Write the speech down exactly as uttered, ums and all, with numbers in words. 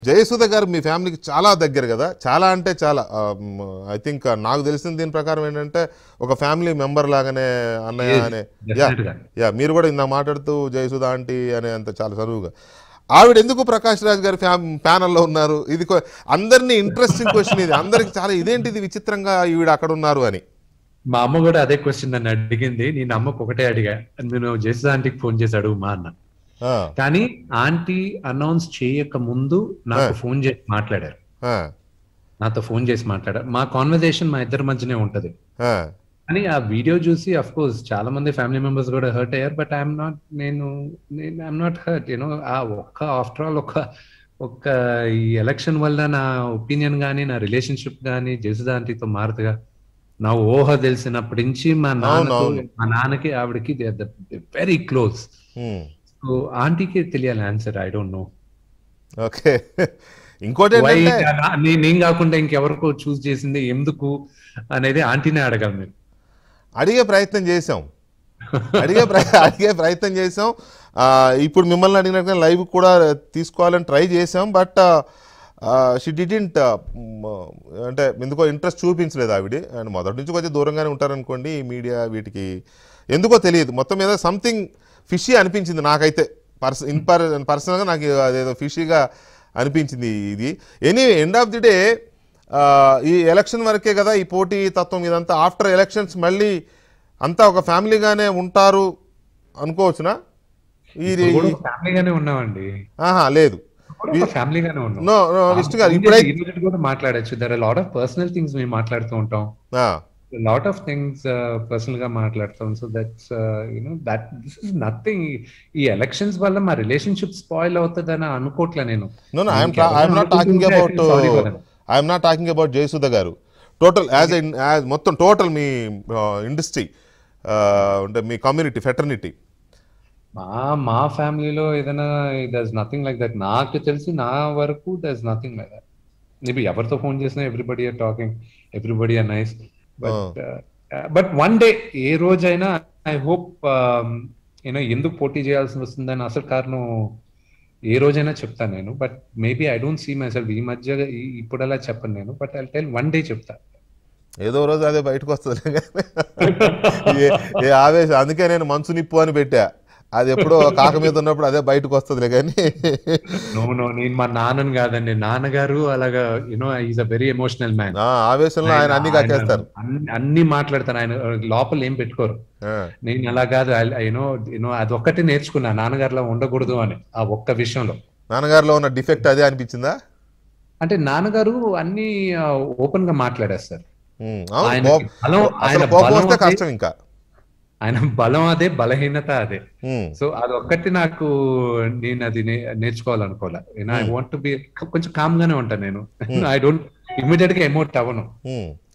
జయసుధ గారు మీ ఫ్యామిలీకి చాలా దగ్గర కదా, చాలా అంటే చాలా. ఐ థింక్ నాకు తెలిసిన దీని ప్రకారం ఏంటంటే ఒక ఫ్యామిలీ మెంబర్ లాగానే అన్నయ్య అనే. యా యా మీరు కూడా ఇందా మాట్లాడుతూ జయసుధ ఆంటీ అనే అంత చాలా చదువుగా. ఆవిడ ఎందుకు ప్రకాష్ రాజ్ గారి ఫ్యా ప్యానల్లో ఉన్నారు? ఇది అందరినీ ఇంట్రెస్టింగ్ క్వశ్చన్ ఇది, అందరికి చాలా ఇదేంటిది విచిత్రంగా ఈవిడ అక్కడ ఉన్నారు అని. మా అమ్మ కూడా అదే క్వశ్చన్ నన్ను అడిగింది. నేను అమ్మకు ఒకటే అడిగా, నేను జయసుధ ఆంటీకి ఫోన్ చేసి అడుగు మా అన్న. కానీ ఆంటీ అనౌన్స్ చేయక ముందు నాకు ఫోన్ చేసి మాట్లాడారు, నాతో ఫోన్ చేసి మాట్లాడారు. మా కాన్వర్సేషన్ మా ఇద్దరి మధ్యనే ఉంటది. అని ఆ వీడియో చూసి అఫ్ కోర్స్ చాలా మంది ఫ్యామిలీ మెంబర్స్ కూడా హర్ట్ అయ్యారు. బట్ ఐఎమ్ నాట్, నేను ఐఎమ్ నాట్ హర్ట్. యూనో ఆ ఒక్క ఆఫ్టర్ ఆల్ ఒక ఒక్క ఈ ఎలక్షన్ వల్ల నా ఒపీనియన్ కానీ నా రిలేషన్షిప్ కానీ జయసుధ ఆంటీతో మారుతుగా. నా ఊహ తెలిసినప్పటి నుంచి మా నాన్నకు మా నాన్నకి ఆవిడకి వెరీ క్లోజ్. సో ఆంటీకి తెలియాలి answer. I don't know. Okay, ఇంకోటి నేను కాకుండా ఇంకెవరికో చూస్ చేసింది ఎందుకు అనేది ఆంటీనే అడగాలి. మీరు అడిగే ప్రయత్నం చేసాం అడిగే అడిగే ప్రయత్నం చేసాం ఇప్పుడు మిమ్మల్ని అడిగినట్టు లైవ్ కూడా తీసుకోవాలని ట్రై చేసాం. బట్ షీ డిడెంట్, అంటే ఎందుకో ఇంట్రెస్ట్ చూపించలేదు ఆవిడ. అండ్ మొదటి నుంచి కొంచెం దూరంగానే ఉంటారనుకోండి ఈ మీడియా వీటికి, ఎందుకో తెలియదు. మొత్తం మీద సంథింగ్ ఫిషీ అనిపించింది నాకైతే. పర్స ఇన్ పర్ పర్సనల్గా నాకు అదేదో ఫిషీగా అనిపించింది ఇది. Any end of the day ఈ ఎలక్షన్ వరకే కదా ఈ పోటీ తత్వం ఇదంతా. ఆఫ్టర్ ఎలక్షన్స్ మళ్ళీ అంతా ఒక ఫ్యామిలీగానే ఉంటారు అనుకోవచ్చునా? ఇది ఫ్యామిలీగానే ఉన్నామండి. ఆహా లేదు, ఫ్యామిలీగానే ఉన్నాం. నో నో విష్ణు గారు ఇప్పుడైతే కూడా మాట్లాడచ్చు. There are lot of personal things మేము మాట్లాడుతూ ఉంటాం. లాట్ ఆఫ్ థింగ్స్ పర్సనల్ గా మాట్లాడతాం. So that's you know that this is nothing. ఈ ఎలక్షన్స్ వల్ల మా రిలేషన్షిప్ స్పాయిల్ అవుతుందని అనుకోవట్లే నేను. No no I'm I'm not talking about I'm not talking about Jayasudha గారు. టోటల్ యాజ్ యాజ్ మొత్తం టోటల్ మీ ఇండస్ట్రీ అంటే మీ కమ్యూనిటీ ఫెటర్నిటీ. మా మా ఫ్యామిలీలో ఏదైనా దర్స్ నథింగ్ లైక్ దట్. నాకు తెలిసి నా వరకు there's nothing like that. Maybe ఎవరితో ఫోన్ చేసినా everybody are talking, everybody are nice. But but one day ఏ రోజైనా ఐ హోప్ యూనో ఎందుకు పోటీ చేయాల్సి వస్తుందని అసలు కారణం ఏ రోజైనా చెప్తాను నేను. But maybe I don't see myself ఈ మధ్య ఇప్పుడు అలా చెప్పను నేను. But I tell one day చెప్తా. ఏదో రోజు అదే బయటకు వస్తుంది ఏ ఆవేశం. అందుకే నేను మంచు నిప్పు అని పెట్టా. అది ఎప్పుడో కాక మీద ఉన్నప్పుడు అదే బయటకు వస్తుందిలే. కానీ నో నో నేను మా నాన్నని కాదండి. నాన్నగారు అలాగా you know is a very emotional man. ఆవేశంలో ఆయన అన్ని కాకేస్తారు, అన్ని మాట్లాడతారు. ఆయన లోపల ఏం పెట్టుకోరు. నేను అలా కాదు. యూనో యూనో అది ఒక్కటే నేర్చుకున్నా, నాన్నగారిలో ఉండకూడదు అని. ఆ ఒక్క విషయంలో నాన్నగారిలో ఉన్న డిఫెక్ట్ అదే అనిపించిందా? అంటే నాన్నగారు అన్ని ఓపెన్ గా మాట్లాడేస్తారు. కష్టం ఇంకా ఆయన బలం అదే, బలహీనత అదే. సో అది ఒక్కటి నాకు నేను అది నేర్చుకోవాలనుకోలే. ఐ వాంట్ టు బి కొంచెం కామ్ గానే ఉంటాను నేను. ఐ డోంట్ ఇమ్మీడియట్ గా ఎమోట్ అవ్వను.